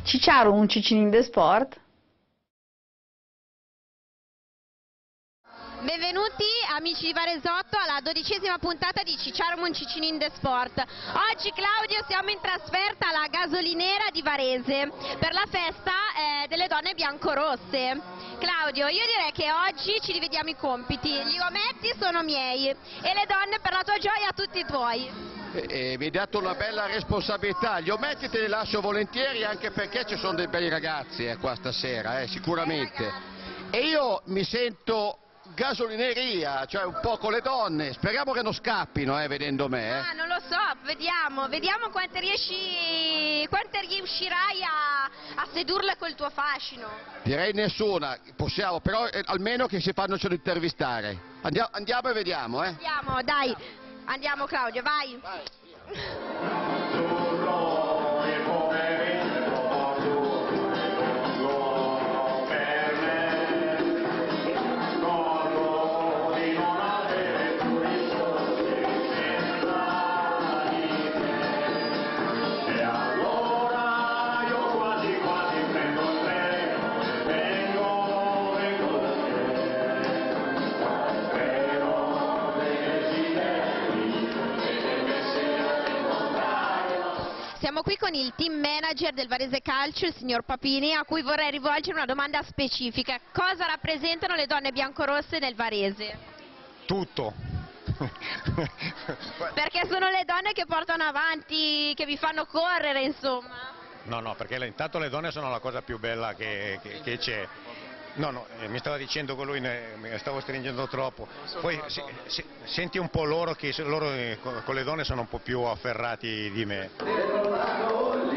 Cicciaro, un Cicinin de Sport. Benvenuti amici di Varesotto alla 12ª puntata di Cicciaro Cicinin de Sport. Oggi Claudio siamo in trasferta alla gasolinera di Varese per la festa delle donne biancorosse. Claudio, io direi che oggi ci rivediamo i compiti, gli ometti sono miei e le donne per la tua gioia tutti tuoi. Mi hai dato una bella responsabilità, gli ometti te li lascio volentieri anche perché ci sono dei bei ragazzi qua stasera, sicuramente. E io mi sento gasolineria, cioè un po' con le donne, speriamo che non scappino vedendo me. Ah, non lo so, vediamo quante riuscirai a sedurle col tuo fascino. Direi nessuna, possiamo, però almeno che si fanno solo intervistare. Andiamo e vediamo. Andiamo, dai, andiamo Claudio, vai. Siamo qui con il team manager del Varese Calcio, il signor Papini, a cui vorrei rivolgere una domanda specifica. Cosa rappresentano le donne biancorosse nel Varese? Tutto. Perché sono le donne che portano avanti, che vi fanno correre, insomma. No, perché intanto le donne sono la cosa più bella che c'è. No, mi stava dicendo che lui mi stavo stringendo troppo. Poi senti un po' loro che loro con le donne sono un po' più afferrati di me.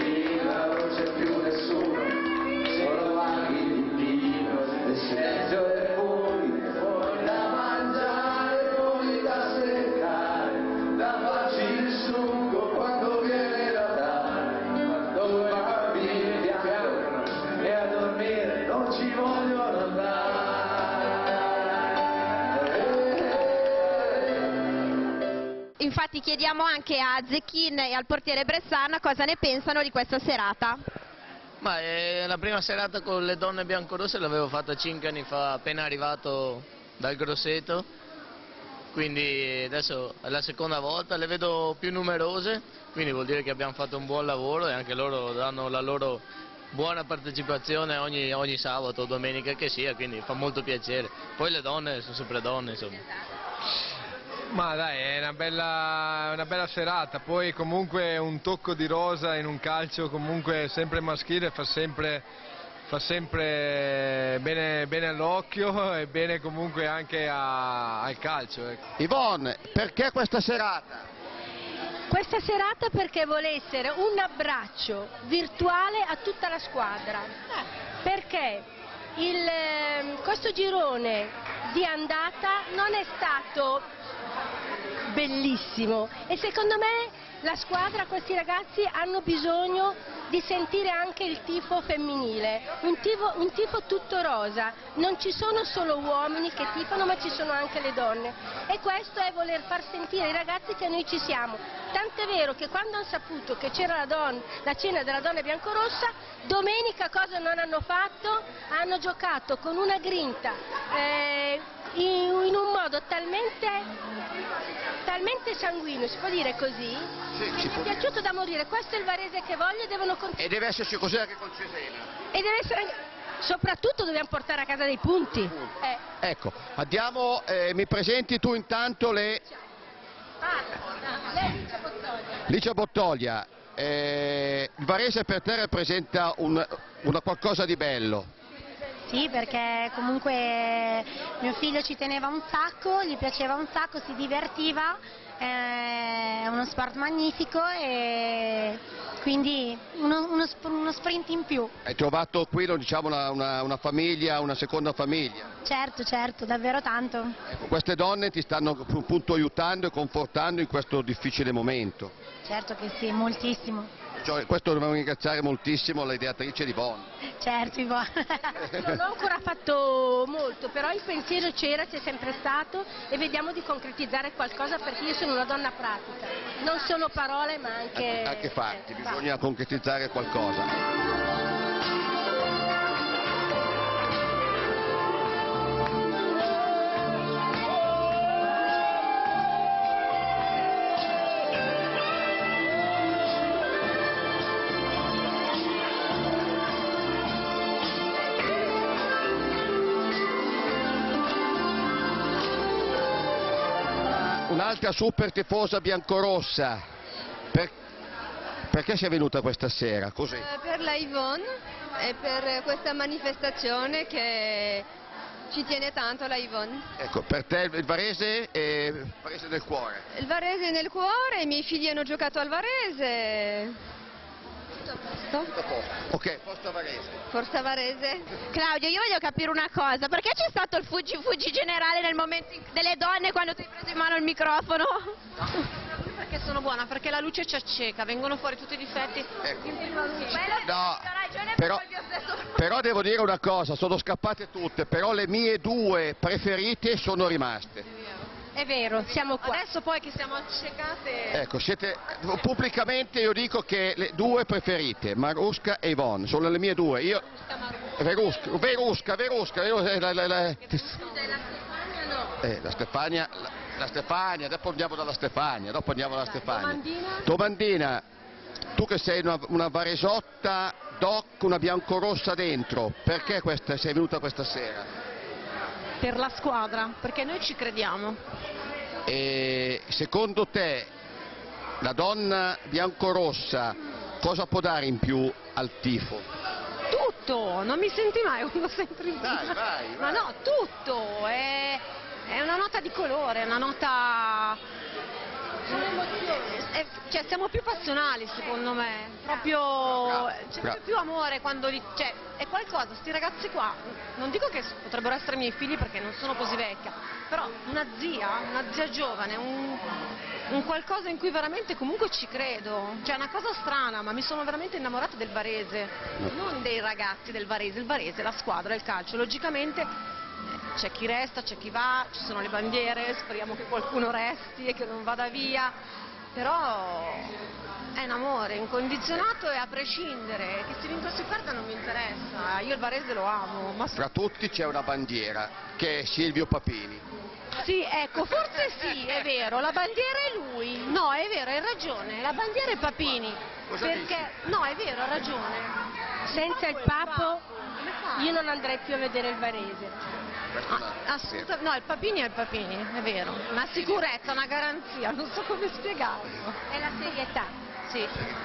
Infatti chiediamo anche a Zecchin e al portiere Bressana cosa ne pensano di questa serata. Ma la prima serata con le donne biancorosse l'avevo fatta 5 anni fa, appena arrivato dal Grosseto, quindi adesso è la seconda volta, le vedo più numerose, quindi vuol dire che abbiamo fatto un buon lavoro e anche loro danno la loro buona partecipazione ogni sabato o domenica che sia, quindi fa molto piacere. Poi le donne sono sempre donne, insomma. Ma dai, è una bella serata, poi comunque un tocco di rosa in un calcio comunque sempre maschile fa sempre bene all'occhio e bene comunque anche al calcio. Yvonne, perché questa serata? Questa serata perché vuole essere un abbraccio virtuale a tutta la squadra, perché questo girone di andata non è stato bellissimo e secondo me la squadra, questi ragazzi hanno bisogno di sentire anche il tifo femminile, un tifo tutto rosa, non ci sono solo uomini che tifano ma ci sono anche le donne e questo è voler far sentire ai ragazzi che noi ci siamo, tant'è vero che quando hanno saputo che c'era la cena della donna biancorossa, domenica cosa non hanno fatto? Hanno giocato con una grinta in un modo talmente sanguigno, si può dire così? Sì, mi è piaciuto da morire, questo è il Varese che voglio e devono continuare. E deve esserci così anche con Cesena. E deve essere soprattutto dobbiamo portare a casa dei punti. Ecco, andiamo, mi presenti tu intanto lei è Licia Bottoglia. Il Varese per te rappresenta una qualcosa di bello. Sì, perché comunque mio figlio ci teneva un sacco, gli piaceva un sacco, si divertiva, è uno sport magnifico e quindi uno sprint in più. Hai trovato qui, diciamo, una famiglia, una seconda famiglia? Certo, davvero tanto. Ecco, queste donne ti stanno appunto aiutando e confortando in questo difficile momento. Certo che sì, moltissimo. Cioè, questo dobbiamo ringraziare moltissimo l'ideatrice di Yvonne. Certo, Yvonne. Non ho ancora fatto molto, però il pensiero c'è sempre stato e vediamo di concretizzare qualcosa perché io sono una donna pratica. Non solo parole ma anche fatti, bisogna concretizzare qualcosa. un'altra super tifosa biancorossa. Perché sei venuta questa sera? Così? Per la Yvonne e per questa manifestazione che ci tiene tanto la Yvonne. Ecco, per te il Varese è Varese del cuore. Il Varese è nel cuore, i miei figli hanno giocato al Varese. Tutto a posto? Ok, Forza Varese. Forza Varese. Claudio, io voglio capire una cosa, perché c'è stato il fuggi generale nel momento delle donne quando tu hai preso in mano il microfono? Perché sono buona, perché la luce ci acceca, vengono fuori tutti i difetti. Ecco. No, però devo dire una cosa, sono scappate tutte, però le mie due preferite sono rimaste. È vero, siamo qua. Adesso poi che siamo accecate... Ecco, pubblicamente io dico che le due preferite, Marusca e Yvonne, sono le mie due. Io... Verusca. La Stefania, dopo andiamo dalla Stefania, Domandina, tu che sei una varesotta doc, una biancorossa dentro, perché sei venuta questa sera? Per la squadra, perché noi ci crediamo. E secondo te la donna biancorossa cosa può dare in più al tifo? Tutto, non mi senti mai uno sempre in Dai, vai. Ma no, tutto, è una nota di colore, è una nota... Cioè, siamo più passionali secondo me, proprio c'è più amore quando cioè, è qualcosa, sti ragazzi qua, non dico che potrebbero essere miei figli perché non sono così vecchia, però una zia giovane, un qualcosa in cui veramente comunque ci credo, cioè è una cosa strana, ma mi sono veramente innamorata del Varese, non dei ragazzi del Varese, il Varese, la squadra, il calcio, logicamente c'è chi resta, c'è chi va, ci sono le bandiere, speriamo che qualcuno resti e che non vada via, però è un amore incondizionato e a prescindere, che si vinca o si perda non mi interessa, io il Varese lo amo. Ma... Tra tutti c'è una bandiera, che è Silvio Papini. Sì, ecco, forse sì, è vero, la bandiera è lui, no, è vero, hai ragione, la bandiera è Papini, perché, no, è vero, ha ragione. Senza il Papo io non andrei più a vedere il Varese. No, il Papini è il Papini, è vero, una sicurezza, una garanzia, non so come spiegarlo. È la serietà. Sì.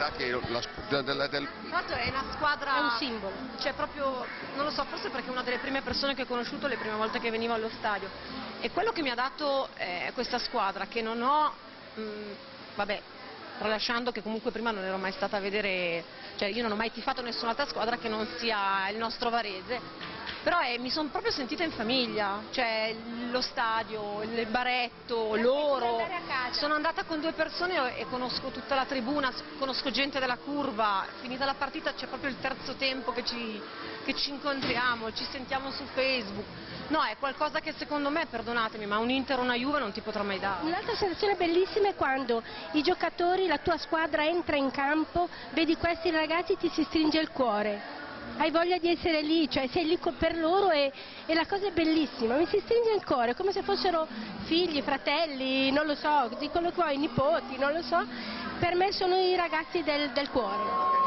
Del... Fatto è una squadra, è un simbolo. Cioè proprio, non lo so, forse perché è una delle prime persone che ho conosciuto le prime volte che venivo allo stadio. E quello che mi ha dato questa squadra, che non ho, vabbè, tralasciando che comunque prima non ero mai stata a vedere, cioè io non ho mai tifato nessun'altra squadra che non sia il nostro Varese. Però mi sono proprio sentita in famiglia, cioè lo stadio, il baretto, loro. Sono andata con due persone e conosco tutta la tribuna, conosco gente della curva, finita la partita c'è proprio il terzo tempo che ci incontriamo, ci sentiamo su Facebook. No, è qualcosa che secondo me, perdonatemi, ma un Inter o una Juve non ti potrà mai dare. Un'altra sensazione bellissima è quando i giocatori, la tua squadra entra in campo, vedi questi ragazzi, ti si stringe il cuore. Hai voglia di essere lì, cioè sei lì per loro e la cosa è bellissima, mi si stringe il cuore, come se fossero figli, fratelli, non lo so, di quello che vuoi, nipoti, non lo so, per me sono i ragazzi del cuore.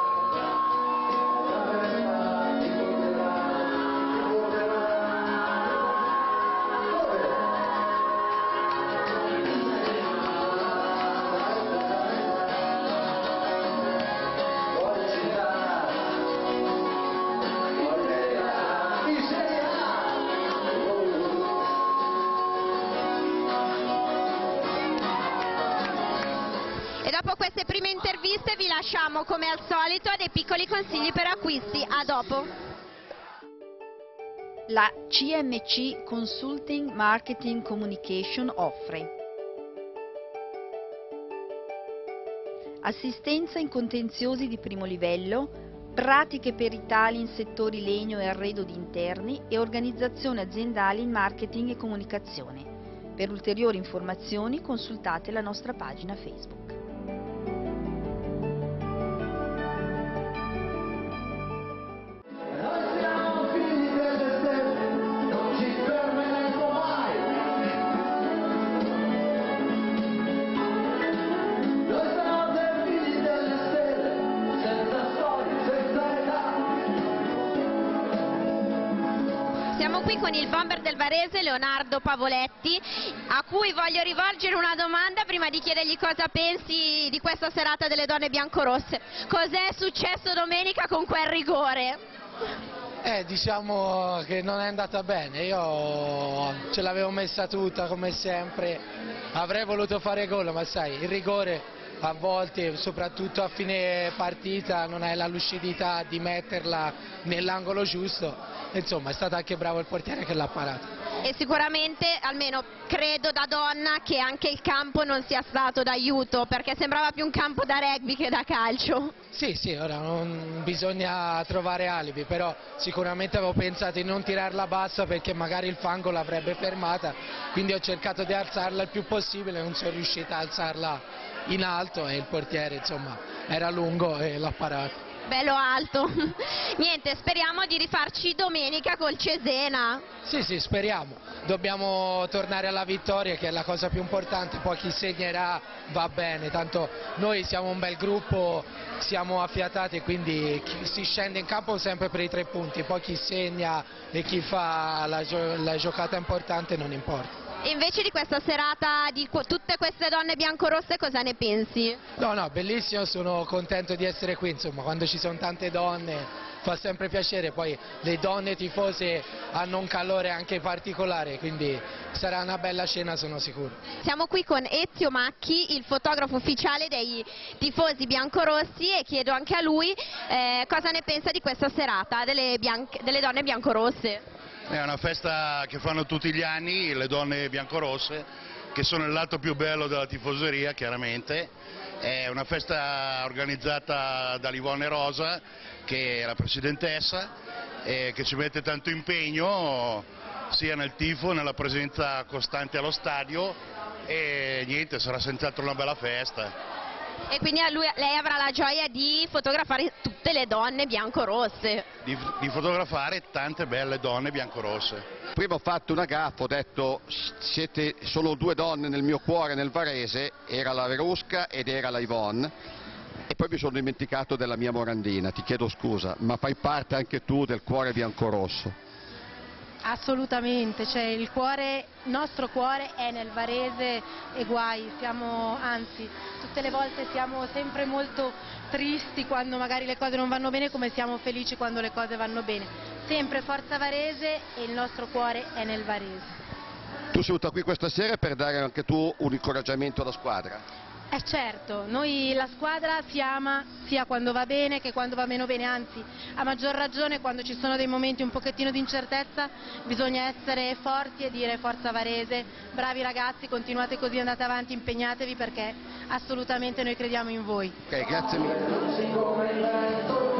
E dopo queste prime interviste vi lasciamo come al solito a dei piccoli consigli per acquisti. A dopo. La CMC Consulting Marketing Communication offre assistenza in contenziosi di primo livello, pratiche peritali in settori legno e arredo di interni e organizzazione aziendale in marketing e comunicazione. Per ulteriori informazioni consultate la nostra pagina Facebook. Siamo qui con il bomber del Varese, Leonardo Pavoletti, a cui voglio rivolgere una domanda prima di chiedergli cosa pensi di questa serata delle donne biancorosse. Cos'è successo domenica con quel rigore? Diciamo che non è andata bene, io ce l'avevo messa tutta come sempre, avrei voluto fare gol, ma sai, il rigore a volte, soprattutto a fine partita, non hai la lucidità di metterla nell'angolo giusto, insomma è stato anche bravo il portiere che l'ha parato. E sicuramente, almeno credo da donna, che anche il campo non sia stato d'aiuto, perché sembrava più un campo da rugby che da calcio. Sì, ora non bisogna trovare alibi, però sicuramente avevo pensato di non tirarla bassa perché magari il fango l'avrebbe fermata, quindi ho cercato di alzarla il più possibile, non sono riuscita a alzarla in alto e il portiere insomma era lungo e l'ha parato. Bello alto. Niente, speriamo di rifarci domenica col Cesena. Sì, speriamo. Dobbiamo tornare alla vittoria, che è la cosa più importante, poi chi segnerà va bene, tanto noi siamo un bel gruppo, siamo affiatati, quindi si scende in campo sempre per i 3 punti, poi chi segna e chi fa la giocata importante non importa. E invece di questa serata, di tutte queste donne biancorosse, cosa ne pensi? No, bellissimo, sono contento di essere qui, insomma, quando ci sono tante donne fa sempre piacere, poi le donne tifose hanno un calore anche particolare, quindi sarà una bella cena, sono sicuro. Siamo qui con Ezio Macchi, il fotografo ufficiale dei tifosi biancorossi, e chiedo anche a lui cosa ne pensa di questa serata delle donne biancorosse. È una festa che fanno tutti gli anni le donne biancorosse, che sono il lato più bello della tifoseria, chiaramente. È una festa organizzata da Livonne Rosa, che è la presidentessa, che ci mette tanto impegno sia nel tifo, nella presenza costante allo stadio, e niente, sarà senz'altro una bella festa. E quindi lei avrà la gioia di fotografare tutte le donne biancorosse. Di fotografare tante belle donne biancorosse. Prima ho fatto una gaffa, ho detto siete solo 2 donne nel mio cuore nel Varese, era la Verusca ed era la Yvonne, e poi mi sono dimenticato della mia Morandina, ti chiedo scusa, ma fai parte anche tu del cuore biancorosso? Assolutamente, cioè il nostro cuore è nel Varese e guai, anzi tutte le volte siamo sempre molto tristi quando magari le cose non vanno bene, come siamo felici quando le cose vanno bene. Sempre forza Varese e il nostro cuore è nel Varese. Tu sei venuta qui questa sera per dare anche tu un incoraggiamento alla squadra? Certo, noi la squadra si ama sia quando va bene che quando va meno bene, anzi a maggior ragione quando ci sono dei momenti un pochettino di incertezza bisogna essere forti e dire forza Varese, bravi ragazzi, continuate così, andate avanti, impegnatevi perché assolutamente noi crediamo in voi. Ok, grazie mille.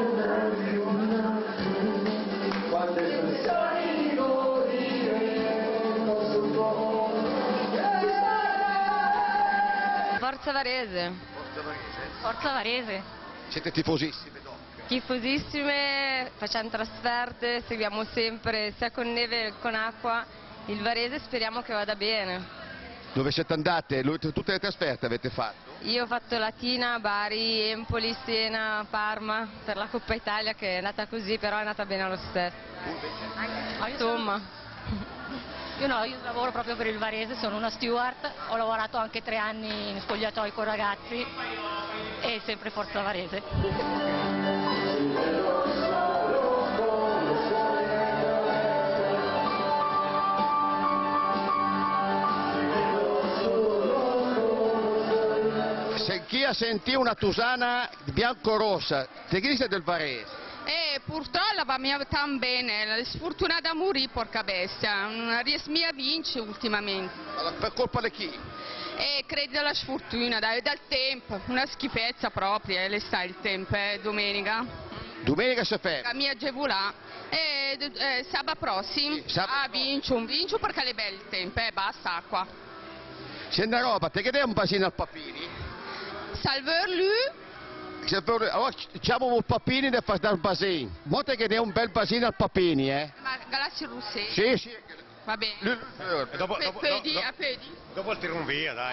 Forza Varese. Forza Varese. Siete tifosissime, no? Tifosissime, facciamo trasferte, seguiamo sempre sia con neve che con acqua il Varese, speriamo che vada bene. Dove siete andate? Tutte le trasferte avete fatto? Io ho fatto Latina, Bari, Empoli, Siena, Parma per la Coppa Italia, che è andata così, però è andata bene lo stesso. Insomma. Io lavoro proprio per il Varese, sono una steward, ho lavorato anche 3 anni in spogliatoi con ragazzi e sempre forza Varese. Se chi ha sentito una tusana biancorossa, te chi sei del Varese? Purtroppo va mia tan bene, sfortunata morì, porca bestia, non riesco a vincere ultimamente. Per colpa di chi? Credo della sfortuna, dal tempo, una schifezza propria, le sta il tempo, domenica. Domenica si ferma? La mia agevolà, sabato prossimo, vincio perché è bello il tempo, basta acqua. C'è una roba, te che dai un basino al Papini? Salver lui. Allora facciamo un Papini da fare dal basino. Monte che dai un bel basino al Papini, Ma Galassi Russetti? Sì. Va bene. Dopo il tiro via, dai.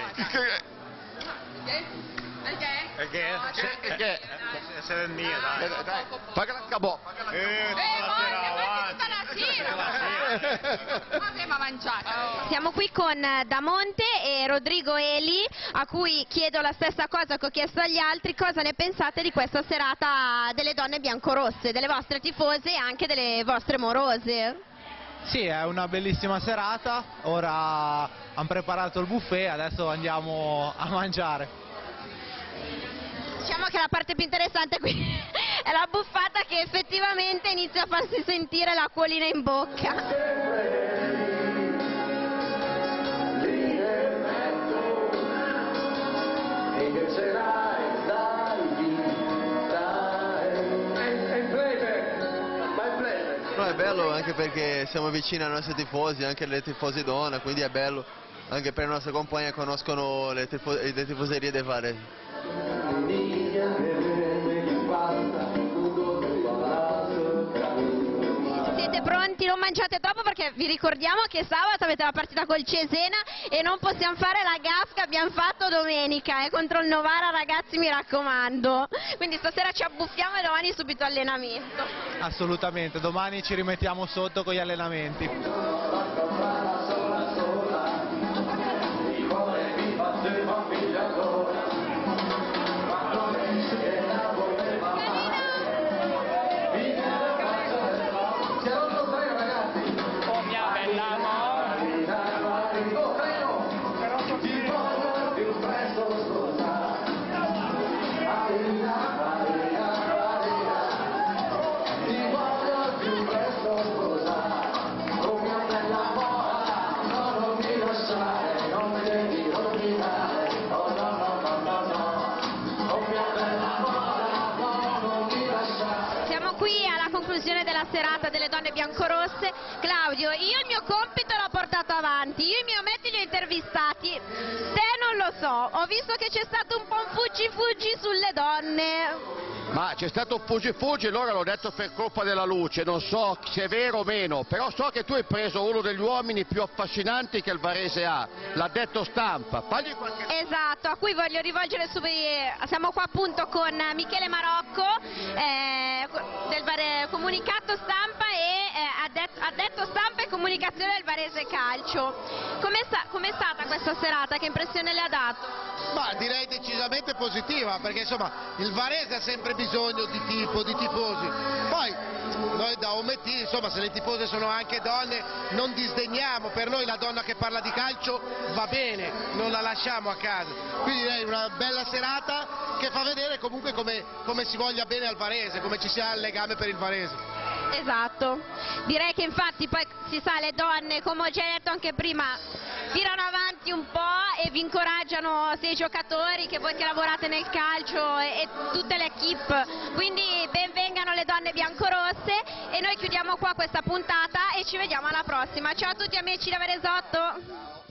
Perché? Se è mia, dai. Pagala il cabò. Ma Abbiamo mangiato. Siamo qui con Damonte e Rodrigo Eli, a cui chiedo la stessa cosa che ho chiesto agli altri: cosa ne pensate di questa serata delle donne biancorosse, delle vostre tifose e anche delle vostre morose? Sì, è una bellissima serata, ora hanno preparato il buffet, adesso andiamo a mangiare. Diciamo che la parte più interessante qui è la buffata, che effettivamente inizia a farsi sentire l'acquolina in bocca. No, è bello anche perché siamo vicini ai nostri tifosi, anche alle tifose donne, quindi è bello anche per le nostre compagne che conoscono le tifoserie dei Varese. Siete pronti? Non mangiate troppo, perché vi ricordiamo che sabato avete la partita col Cesena e non possiamo fare la gaffe che abbiamo fatto domenica contro il Novara, ragazzi, mi raccomando. Quindi stasera ci abbuffiamo e domani subito allenamento. Assolutamente, domani ci rimettiamo sotto con gli allenamenti. Della serata delle donne biancorosse. Claudio, io il mio compito l'ho portato avanti, io i miei ometti li ho intervistati, te non lo so, ho visto che c'è stato un po' un fuggi sulle donne. Ma c'è stato un fuggi, allora l'ho detto per colpa della luce, non so se è vero o meno, però so che tu hai preso uno degli uomini più affascinanti che il Varese ha, l'ha detto Stampa. Fagli qualche... Esatto, a cui voglio rivolgere subito, siamo qua appunto con Michele Marocco, del comunicato stampa e addetto stampa e comunicazione del Varese Calcio. Com'è stata questa serata? Che impressione le ha dato? Ma direi decisamente positiva, perché insomma il Varese ha sempre bisogno di tifosi. Poi noi da ometti, insomma, se le tifose sono anche donne, non disdegniamo, per noi la donna che parla di calcio va bene, non la lasciamo a casa. Quindi direi una bella serata che fa vedere comunque come si voglia bene al Varese, come ci sia il legame per il Varese. Esatto, direi che infatti poi si sa, le donne, come ho già detto anche prima, tirano avanti un po' e vi incoraggiano sia i giocatori che voi che lavorate nel calcio e tutte le equip, quindi benvengano le donne biancorosse e noi chiudiamo qua questa puntata e ci vediamo alla prossima. Ciao a tutti amici da Varesotto!